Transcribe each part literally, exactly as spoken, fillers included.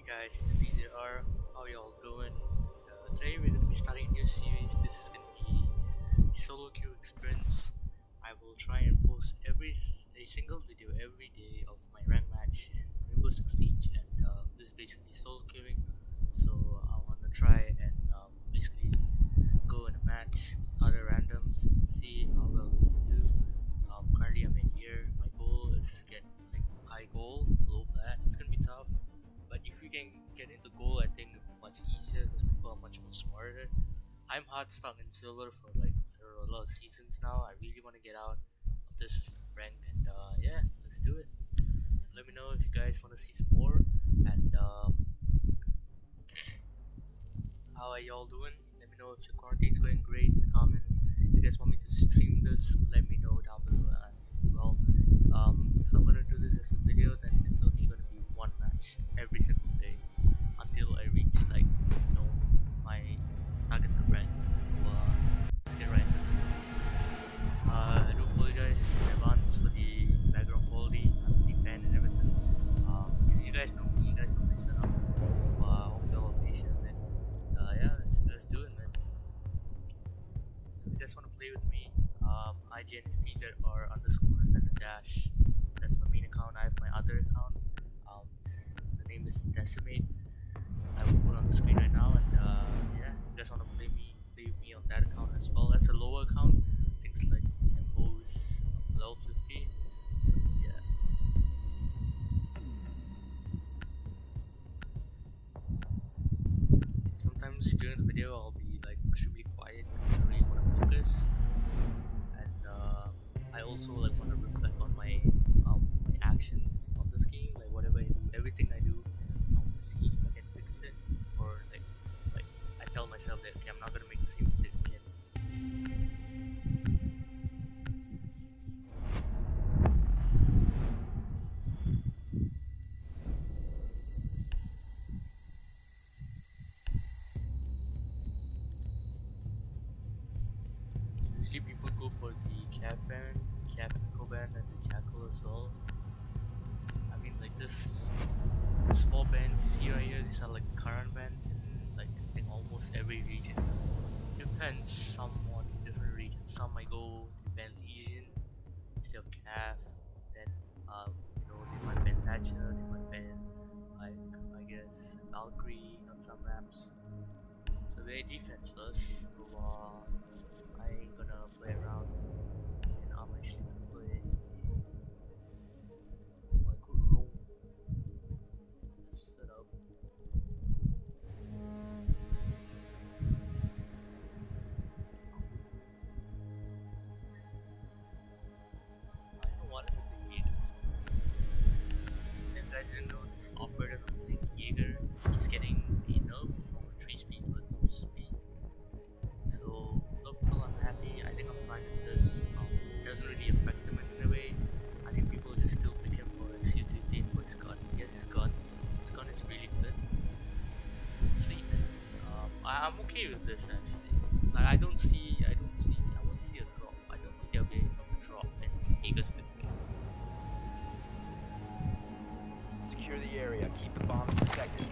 guys, it's B Z R. How y'all doing? Uh, today we're going to be starting a new series. This is going to be a solo queue experience. I will try and post every a single video every day of my rank match in Rainbow Six Siege, and uh, this is basically solo queuing. So I want to try and um, basically go in a match with other randoms and see how well we can do. Um, currently I'm in here. My goal is to get like high goal, low plat. It's gonna be tough, but if we can get into gold, I think it'll be much easier because people are much more smarter. I'm hard stuck in silver for like I don't know, a lot of seasons now. I really want to get out of this rank, and uh, yeah, let's do it. So let me know if you guys want to see some more, and um, how are y'all doing? Let me know if your quarantine's going great in the comments. If you guys want me to stream this, let me know down below as well. Um, if I'm gonna do this as a video, then it's only gonna be one match every single day until I reach like you know my targeted rank. So uh, let's get right into this. Uh, I do apologize in advance for the background quality. I'm a big fan and everything. Um, you guys know me, you guys know my setup. So uh, I hope you're all patient, man. Uh, yeah, let's let's do it, man. If you guys want to play with me, um, I G N is P Z R underscore and then a dash. That's my main account. I have my other account. Um, it's, the name is Decimate. I will put on the screen right now, and uh, yeah, if you guys want to play me, play with me on that account as well. That's a lower account. Things like M Os, um, level fifty. So yeah. Sometimes during the video, I'll be like extremely quiet because I really want to focus, and uh, I also like want to reflect on my um, my actions on this game, like whatever I do, everything I do, I want to see if I can fix it, or like like I tell myself that okay, I'm not gonna make the same mistake again. Usually people go for the Cap band, Cap Eco band, and the Jackal as well. I mean, like this, this four bands you see right here, these are like current bands in like I think almost every region. It depends somewhat in different regions. Some might go to ban Legion instead of Cav. Then um, you know, they might ban Thatcher, they might ban like I guess Valkyrie on some maps. So very defenseless. So uh, I ain't gonna play around, and I'm actually gonna play Michael Rome. Let's set up. I know what I'm gonna Jaeger. If you guys didn't know, this operator I'm playing Jaeger, he's getting a nerf from three speed to a two speed. So a lot of people are happy. I think I'm fine with this. Um, it doesn't really affect him in a way. I think people just still pick him for his utility and for his gun. Yes, his gun. His gun is really good. Let's see, man. Um, I, I'm okay with this actually. Like I don't see, I don't see, I won't see a drop. I don't think there'll be a drop in Jaeger's with me. Secure the area. Keep the bombs protected.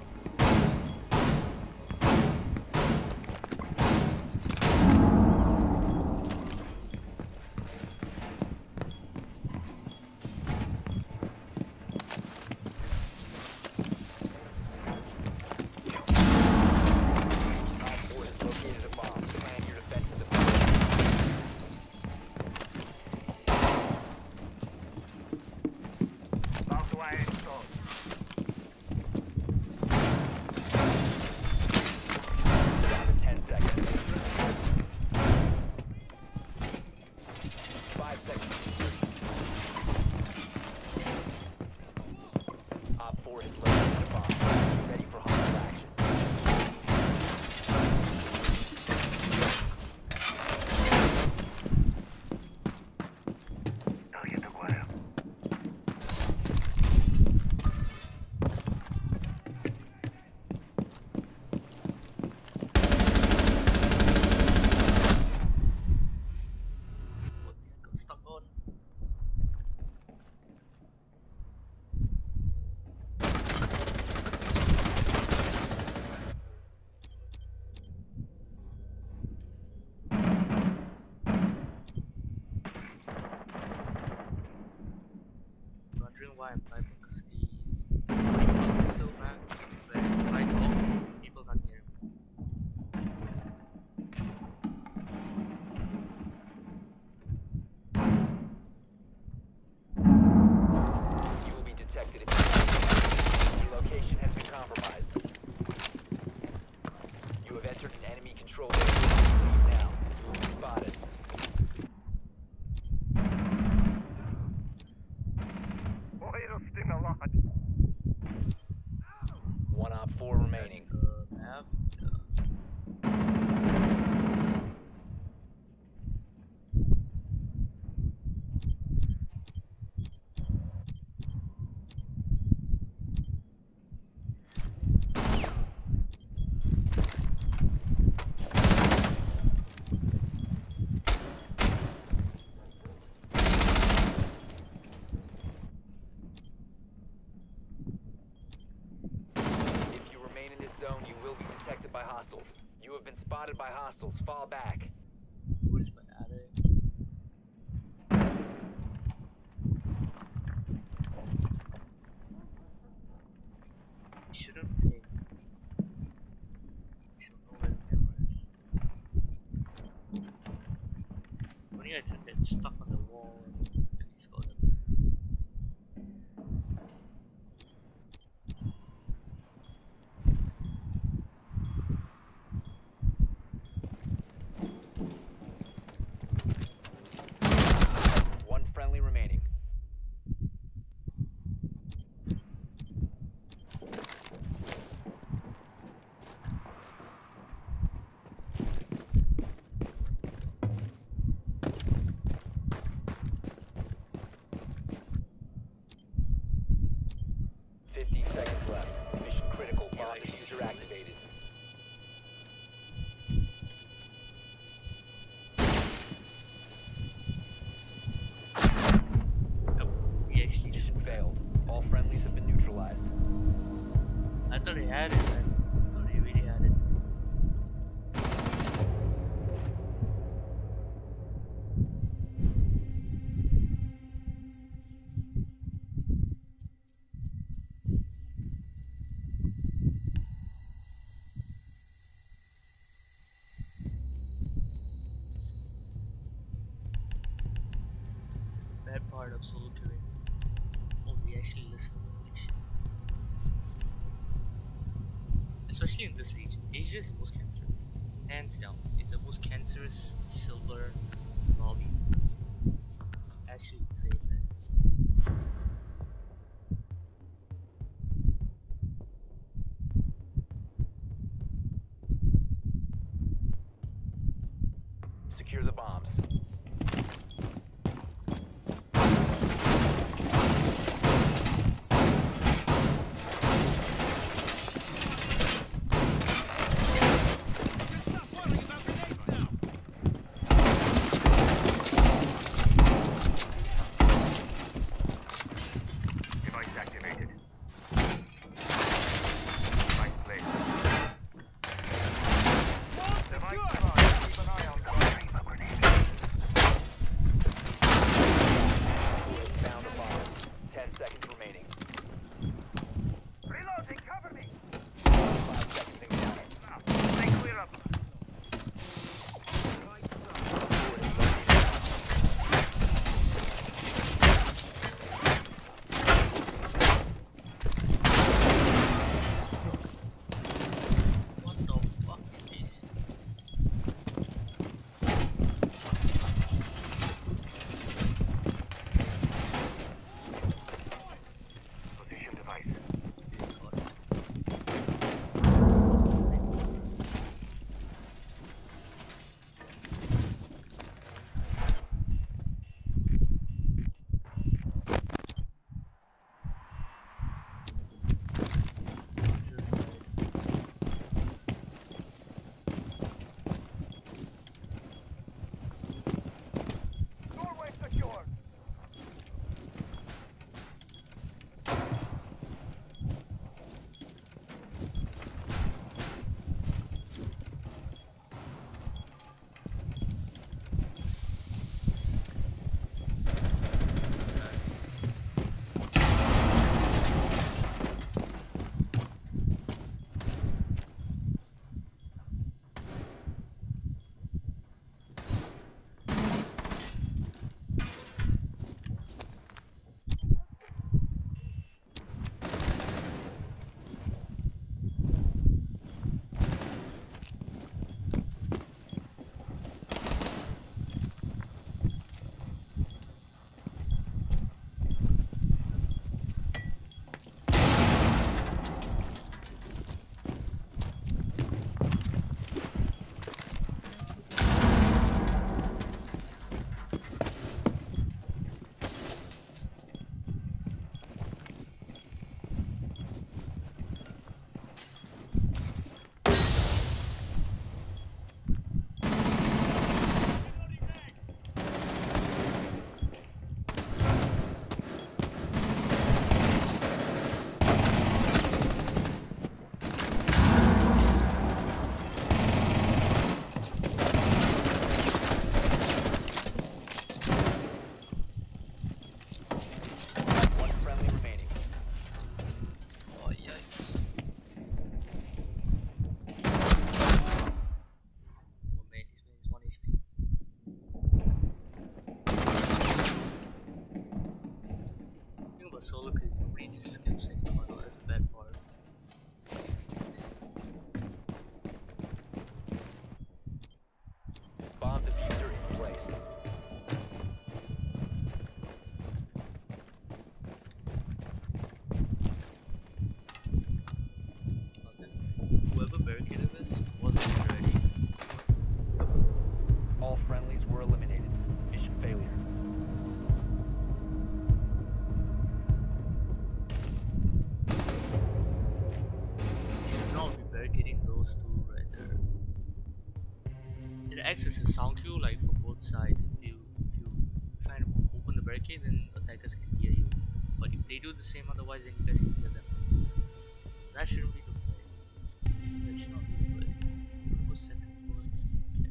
why I'm typing because the microphone is still bad. But if I talk, people can't hear me. You will be detected if your location has been compromised. You have entered an enemy controlled area. Leave now. You will be spotted. One op four remaining. That's the map. Yeah. If you remain in this zone, you will be detected by hostiles. You have been spotted by hostiles. Fall back. What is my attic? We shouldn't pay. We should know where the camera is. Only I didn't get stuck on the wall and at least got it. One friendly remaining. Fifteen seconds left. Mission critical. Bomb diffuser activated. Oh, we actually Mission failed. All friendlies have been neutralized. I thought they had it, man. I thought they really had it. It's the bad part of solo killing. Oh, we actually listen to the shit. Especially in this region, Asia is the most cancerous. Hands down, it's the most cancerous silver lobby. Actually, insane, man. Secure the bombs. access a sound cue like for both sides. If you if you try to open the barricade, then attackers can hear you. But if they do the same otherwise, then you guys can hear them. That shouldn't be the play. That should not be the play. What was second for? Okay.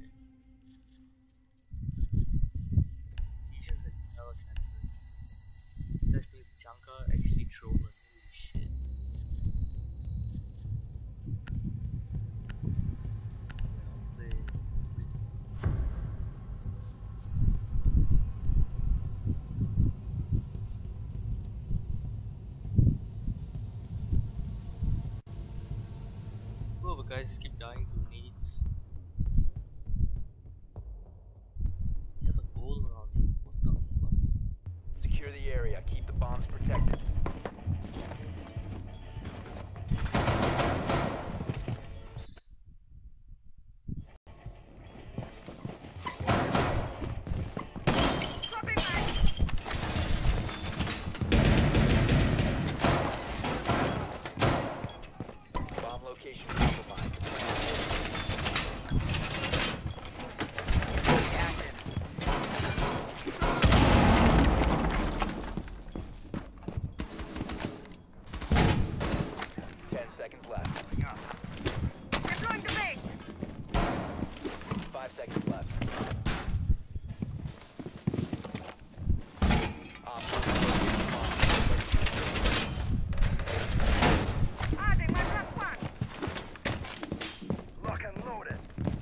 Legions and Telecampers. You guys play Janka actually troll and holy shit. Okay, I'll play. Whoever guys just keep dying to needs. You have a goal on our team. What the fuss? Secure the area. Keep the bombs protected. Bomb location compromised. Ten seconds left. Deploying the base. Five seconds left. Op four located the bomb. Adding my plus one. Lock and loaded.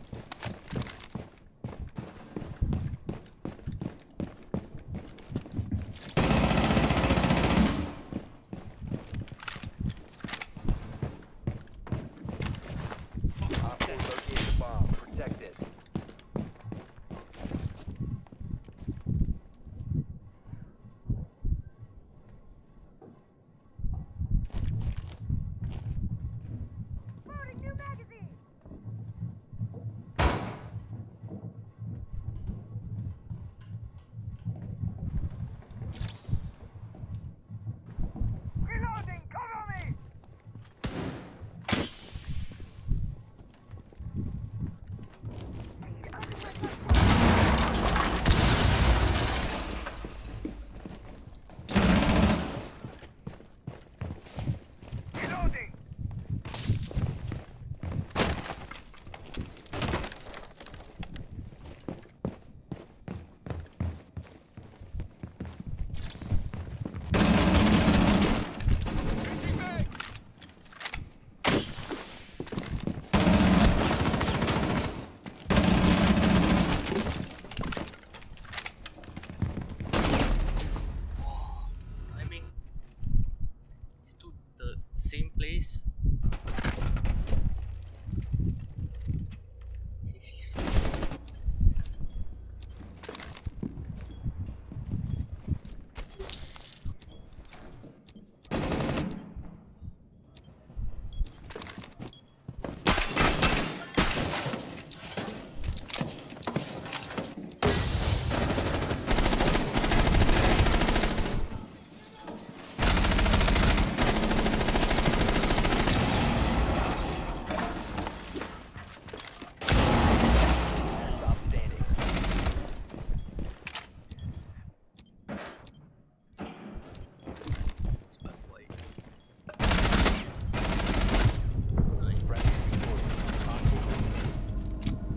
Op four located the bomb. Protect it. Loading new magazine. Reloading, cover me! Reloading! I mean, it's to the same place. It's so- Stop standing. It's black white. Nice. Friendly reinforcements. Hostile.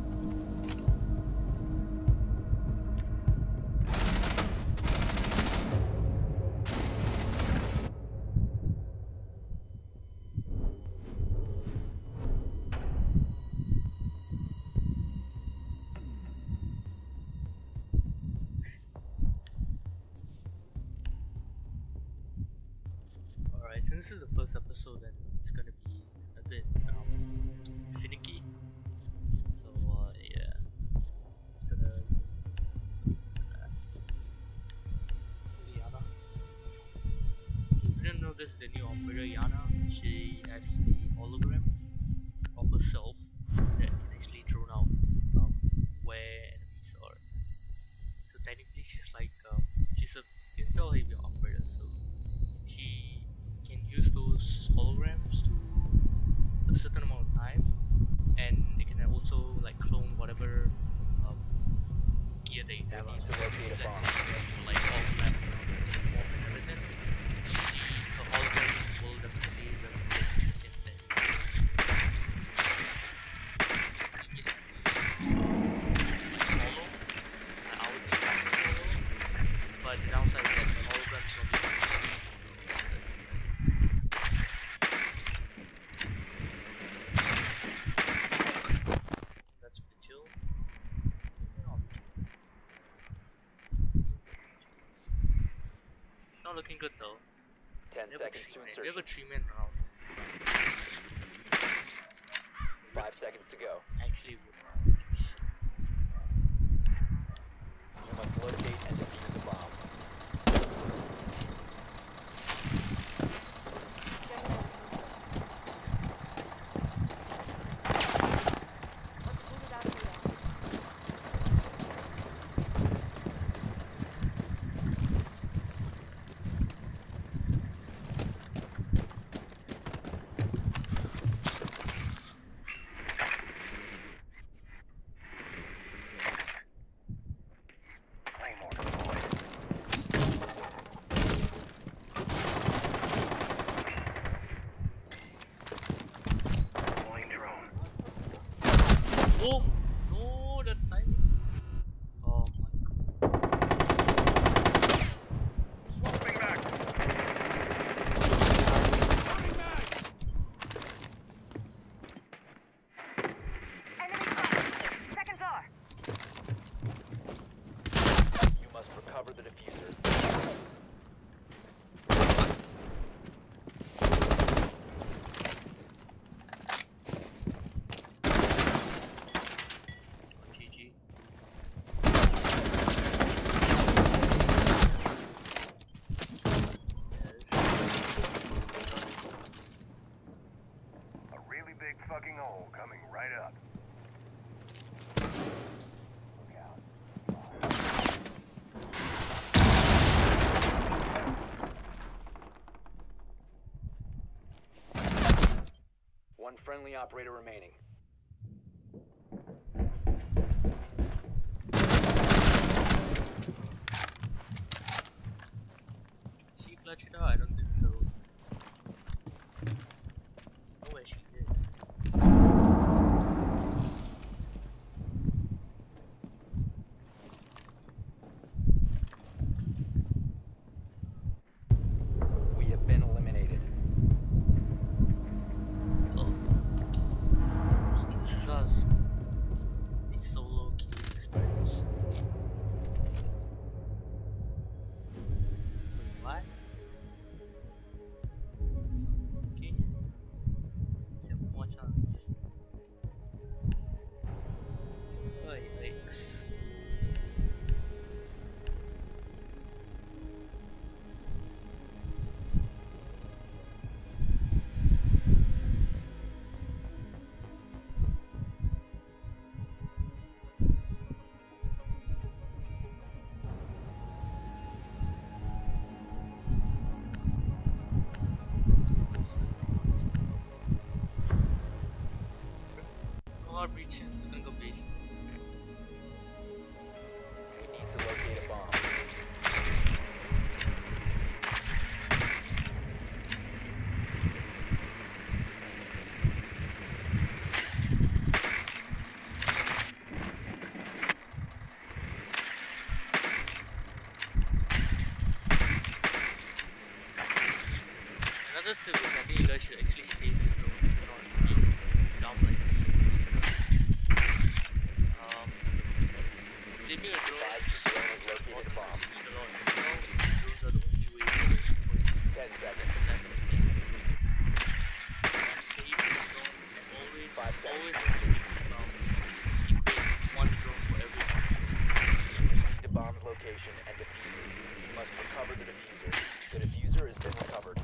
Alright, since this is the first episode, then it's gonna be a bit um, finicky. So, uh, yeah. It's gonna. Uh, Yana. If you didn't know this, the new operator Yana, she has a hologram of herself that can actually drone out um, where enemies are. So, technically, she's like, um, she's a intel heavy operator, so she can use those holograms to a certain amount of time, and it can also like clone whatever looking good though. Ten We have a seconds three to man. We have a insertion. three man round. Five seconds to go. Actually, we You must locate and defuse the bomb. Let's move it out of here. Claymore deployed. Deploying drone. oh no, the timing. Oh my god. Swapping back. Enemy spotted. Second floor. You must recover the diffuser. G G. A really big fucking hole coming right up. Look out. One friendly operator remaining. She clutched it out? I don't think so. Oh, where she is. We have been eliminated. Oh. This is us. These solo key experts. Wait, what? Okay. Let's have one more chance. Oh, yikes. Go hard breach. We're gonna go base. We need to locate a bomb. Another tip is I think you guys should actually save your drones and not use dump like these Um, saving your drone Five is drone has located a bomb. you need a lot. Now, drones are the only way to Ten less seconds. than that of the game. And save your drone and always, Five seconds. always um, equate one drone for every one. Proceed to bomb's location and defuse it. You must recover the diffuser. The diffuser has been recovered.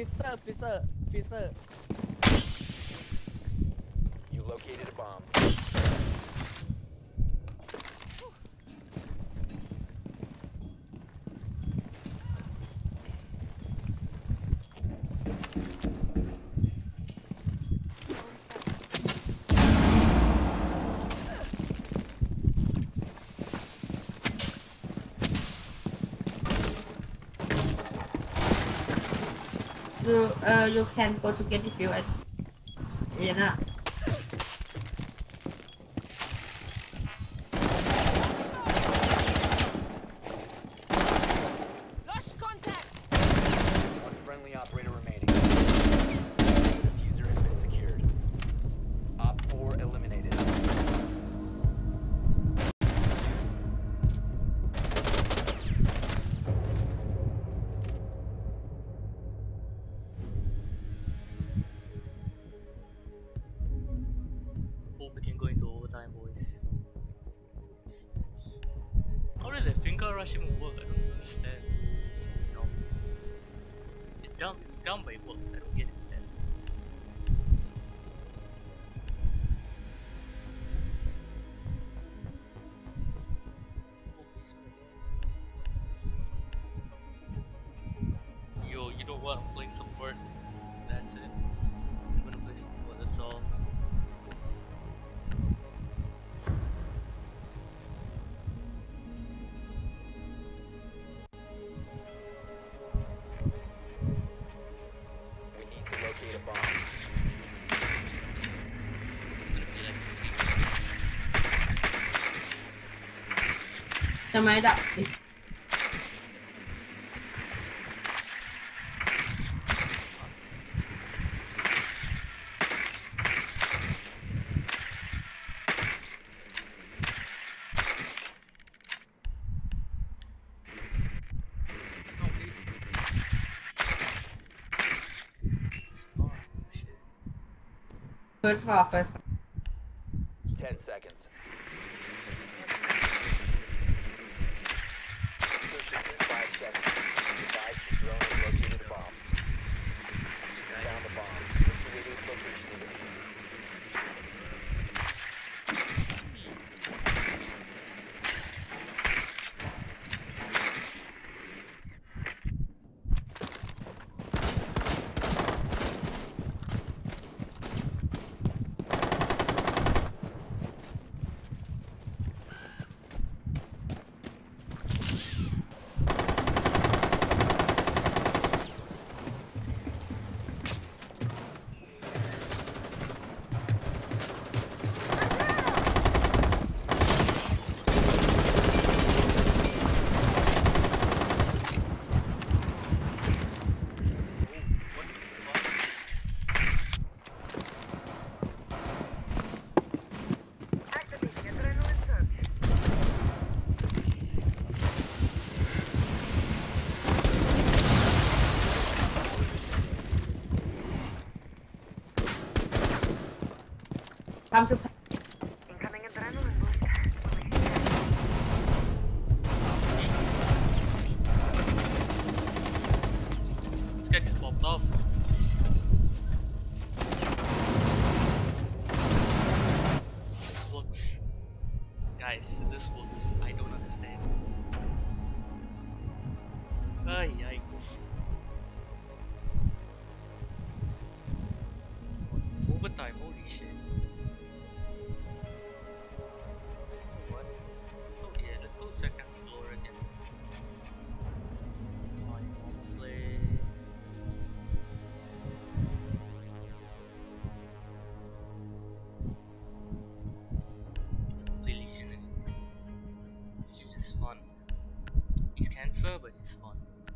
ฟิเซอร์ฟิเซอร์ฟิเซอร์ You located a bomb. You uh you can go to get the fuel at yeah. Lost contact! One friendly operator remaining. The diffuser has been secured. Op four eliminated. Hope we can go into overtime, boys. How did the finger rush even work? I don't understand. It's so dumb. It's dumb, it's dumb, but it works. I don't get it. Man. Oh, please, man. Yo, you know what? I'm playing support. That's it. I'm gonna play support, that's all. We need to locate a bomb. It's gonna be like this. จะไม่ดับ It's not easy. It's not. Shit. first floor first floor. Ten seconds. Five seconds. Advise the drone has located the bomb. Found the bomb. Liquidating its location in the field. What the fuck? Activating adrenaline surge. Come to Incoming adrenaline boost. This guy just popped off. This works. Guys, this works. I don't understand. Ah, yikes. Overtime, holy shit. What? Let's go, yeah, let's go second floor again. I wanna play. Play Legion anyway. It's just fun. He's cancer, but he's fun.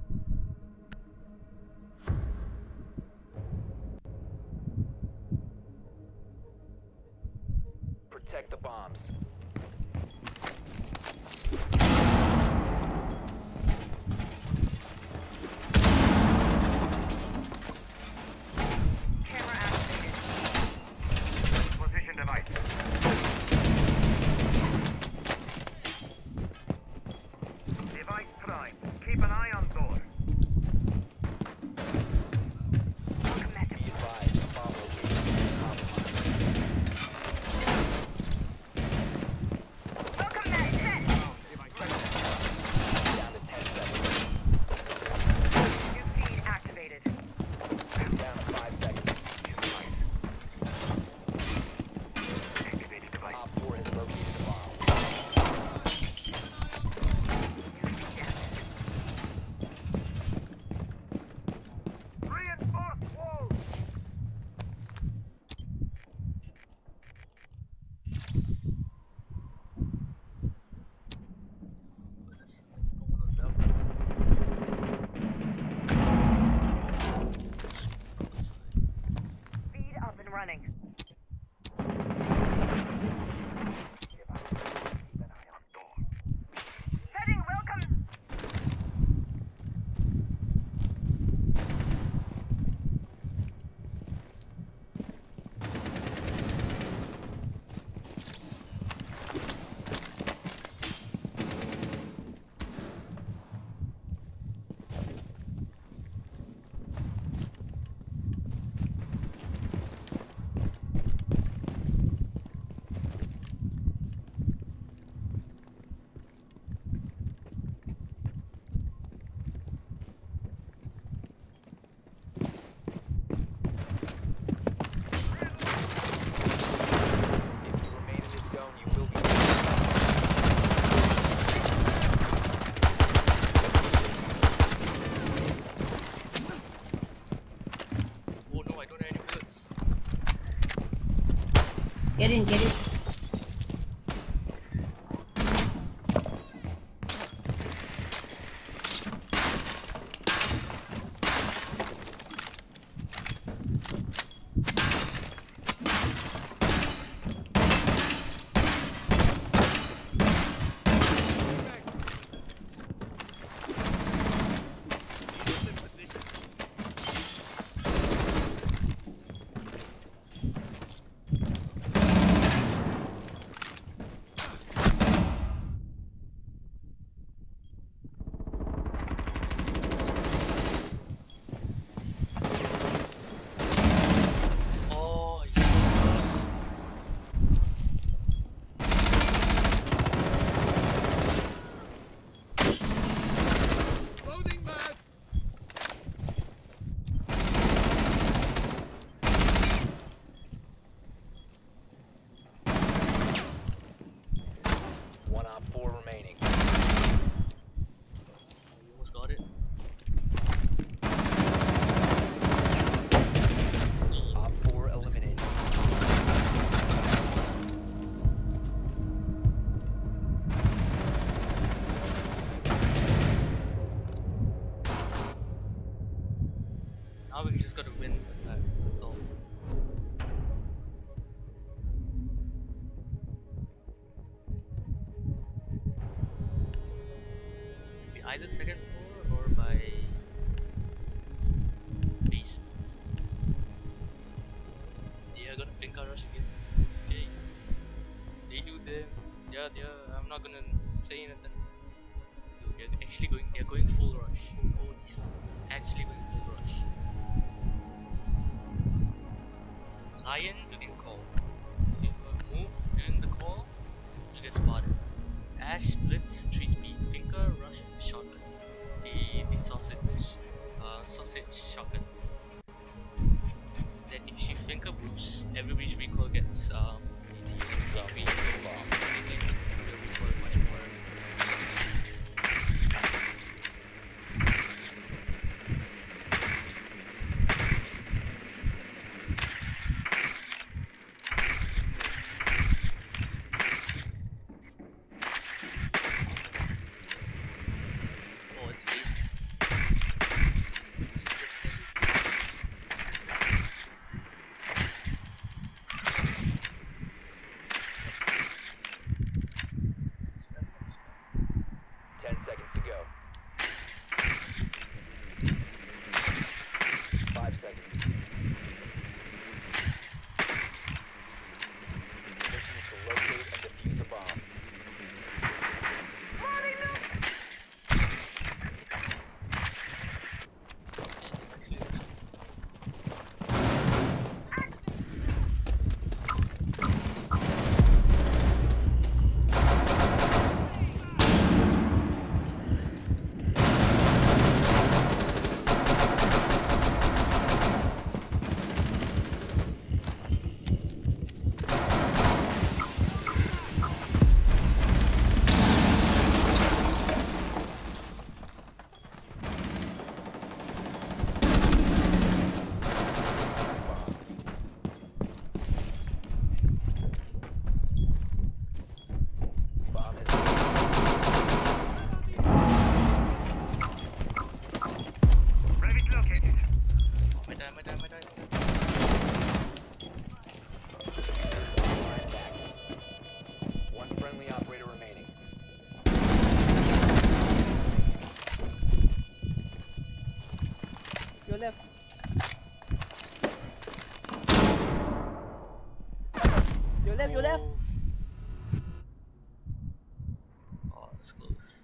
Protect the bombs. Camera activated. Position device. Device prime. Keep an eye on Get in, get in. Oh, he's so close. One op four remaining. You almost got it. Op four eliminated. Now we just gotta win attack. That's all. Maybe either second floor or by base. Yeah, gonna blink our rush again. Okay. They do them. Yeah, yeah. I'm not gonna say anything. Dude, they're actually going. They're going full rush. Holy smokes! Actually going full rush. Lion, you can call. If you uh, move during the call, you get spotted. Ash splits three speed. Finker rush with shotgun. The the sausage uh, sausage shotgun. Then if she Finker moves, everybody's recoil gets um increased. So you can trigger recoil much more. Oh, it's basement. It's definitely basement. It's bad, it's bad. Ten seconds to go. Five seconds. Mission is to locate and defuse a bomb. Actually, it's- Bomb has Ready to locate it. Oh, my die, my die, my die. line back. One friendly operator remaining. Your left. Your left, your left. Oh. Oh, that's close.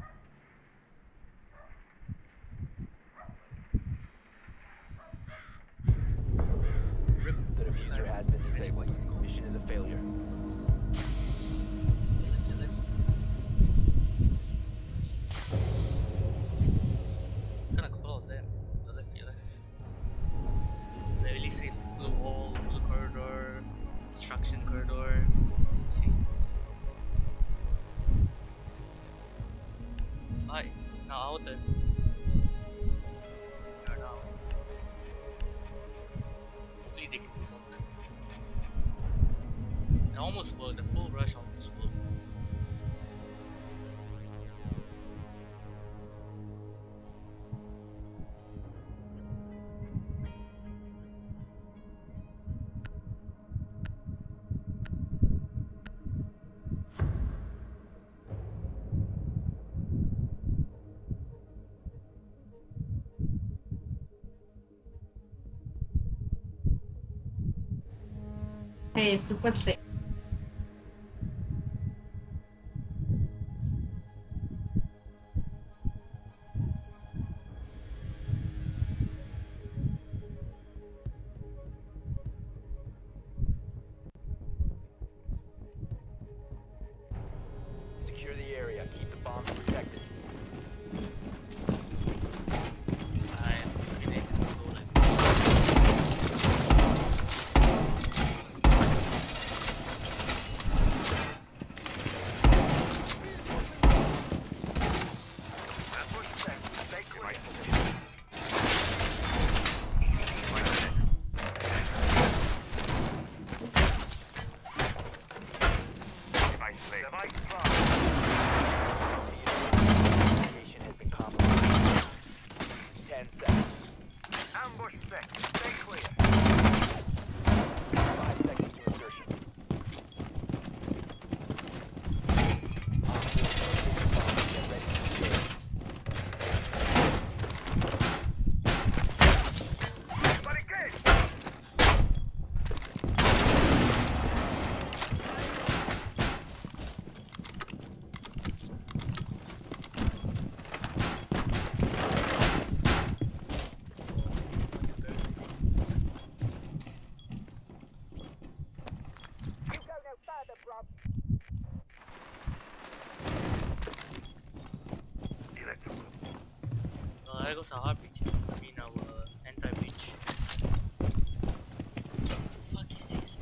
Rip. The diffuser has been Nice disabled. one, let's go. Mission is a failure. Is it? What kind of call is that? Your left, your left. They really say blue wall, blue corridor, construction corridor. Jesus. Bye. Now out then. We are now. Hopefully they can do something. It almost worked. The full rush almost worked. Hey, super sick. Secure the area. Keep the bombs protected. I am assuming they just go like Ambush set. Stay clear. Device placed. Device planted. Location has been compromised. Ten seconds. Ambush set. Stay clear. Five seconds to insertion. Op four located the bomb. Get ready to engage. Barricade. Electrical. oh, there goes our breach. I mean our anti-breach. Fuck is this?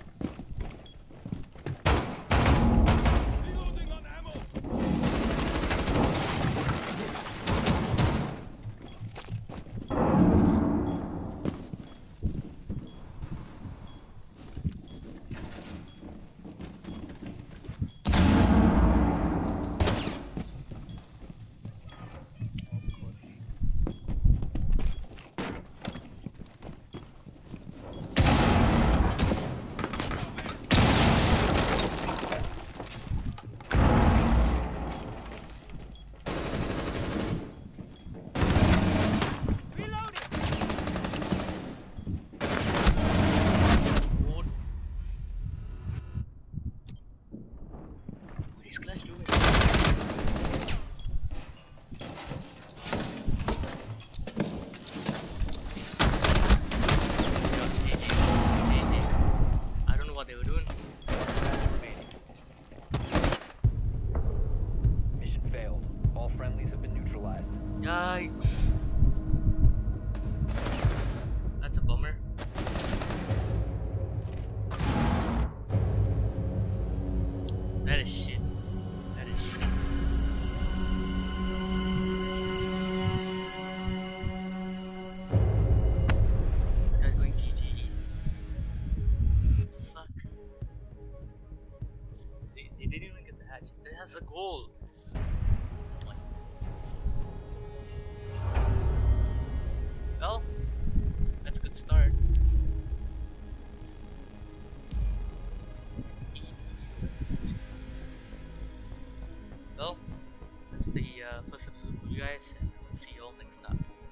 Of course. What? What is Clash doing? Hey, hey, hey, hey. I don't know what they were doing. Remaining. Mission failed. All friendlies have been neutralized. Yikes. That's a bummer. That is shit. That is shit. This guy's going G G easy. Fuck. They, they didn't even get the hatch. That's a goal. Oh my. Well, that's a good start. It's easy. Well, that's the uh, first episode for you guys, and we'll see you all next time.